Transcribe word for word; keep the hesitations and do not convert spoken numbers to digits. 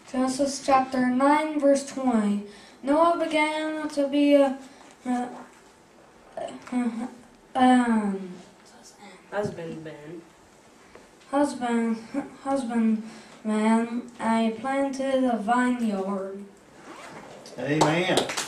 Genesis chapter nine, verse twenty. Noah began to be a uh, uh, um, husband man. Husband, husband man. I planted a vineyard. Amen.